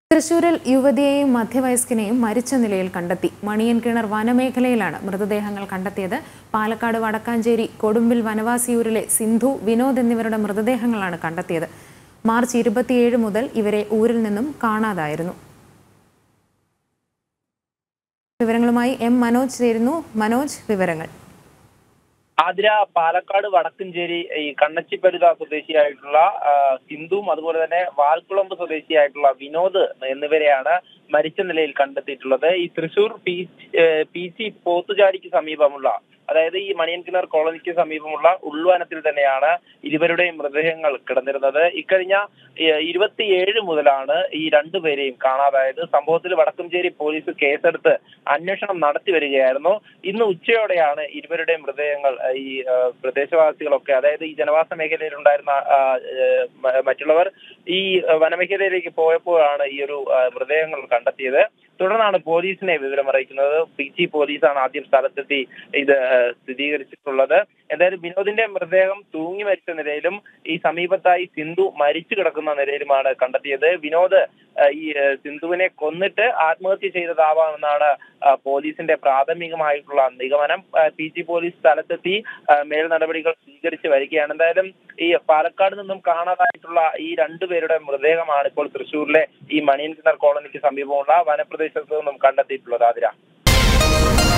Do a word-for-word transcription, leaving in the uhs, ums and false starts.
തൃശൂരിൽ യുവതിയെയും മധ്യവയസ്കനെയും മരിച്ച നിലയിൽ കണ്ടെത്തി. മണിയൻകിണർ വനമേഖലയിലാണ് മൃതദേഹങ്ങൾ കണ്ടെത്തിയത്. പാലക്കാട് വടക്കാഞ്ചേരി കൊടുമ്പിൽ വനവാസിയൂരിലെ സിന്ധു, വിനോദ് എന്നിവരുടെ മൃതദേഹങ്ങളാണ് കണ്ടെത്തിയത്. മാർച്ച് ഇരുപത്തിയേഴ് മുതൽ ഇവരെ ഊരിൽ നിന്നും കാണാതായിരുന്നു. വിവരങ്ങളുമായി എം മനോജ് ചേരുന്നു. മനോജ്, വിവരങ്ങൾ. ആതിര, പാലക്കാട് വടക്കഞ്ചേരി ഈ കണ്ണച്ചിപ്പരുത സ്വദേശിയായിട്ടുള്ള സിന്ധുവും അതുപോലെ തന്നെ വാൽക്കുളമ്പ് സ്വദേശിയായിട്ടുള്ള വിനോദ് എന്നിവരെയാണ് മരിച്ച നിലയിൽ കണ്ടെത്തിയിട്ടുള്ളത്. ഈ തൃശൂർ പി പി സി പോത്തുചാലിക്ക് സമീപമുള്ള, അതായത് ഈ മണിയൻകിണർ കോളനിക്ക് സമീപമുള്ള ഉൾവനത്തിൽ തന്നെയാണ് ഇരുവരുടെയും മൃതദേഹങ്ങൾ കിടന്നിരുന്നത്. ഇക്കഴിഞ്ഞ ഇരുപത്തിയേഴ് മുതലാണ് ഈ രണ്ടുപേരെയും കാണാതായത്. സംഭവത്തിൽ വടക്കഞ്ചേരി പോലീസ് കേസെടുത്ത് അന്വേഷണം നടത്തി വരികയായിരുന്നു. ഇന്ന് ഉച്ചയോടെയാണ് ഇരുവരുടെയും മൃതദേഹങ്ങൾ ഈ പ്രദേശവാസികളൊക്കെ, അതായത് ഈ ജനവാസ മേഖലയിലുണ്ടായിരുന്ന മറ്റുള്ളവർ ഈ വനമേഖലയിലേക്ക് പോയപ്പോഴാണ് ഈ ഒരു മൃതദേഹങ്ങൾ കണ്ടെത്തിയത്. തുടർന്നാണ് പോലീസിനെ വിവരം അറിയിക്കുന്നത്. പി ജി പോലീസാണ് ആദ്യം സ്ഥലത്തെത്തി ഇത് സ്ഥിരീകരിച്ചിട്ടുള്ളത്. എന്തായാലും വിനോദിന്റെ മൃതദേഹം തൂങ്ങി മരിച്ച നിലയിലും ഈ സമീപത്തായി സിന്ധു മരിച്ചു കിടക്കുന്ന നിലയിലുമാണ് കണ്ടെത്തിയത്. വിനോദ് ഈ സിന്ധുവിനെ കൊന്നിട്ട് ആത്മഹത്യ ചെയ്തതാവാമെന്നാണ് പോലീസിന്റെ പ്രാഥമികമായിട്ടുള്ള നിഗമനം. പി ജി പോലീസ് സ്ഥലത്തെത്തി മേൽ നടപടികൾ സ്വീകരിച്ച് വരികയാണ്. എന്തായാലും ഈ പാലക്കാട് നിന്നും കാണാതായിട്ടുള്ള ഈ രണ്ടുപേരുടെ മൃതദേഹമാണ് ഇപ്പോൾ തൃശ്ശൂരിലെ ഈ മണിയൻകിണർ കോളനിക്ക് സമീപമുള്ള വനപ്രദേശത്ത് നിന്നും കണ്ടെത്തിയിട്ടുള്ളത്. ആതിര.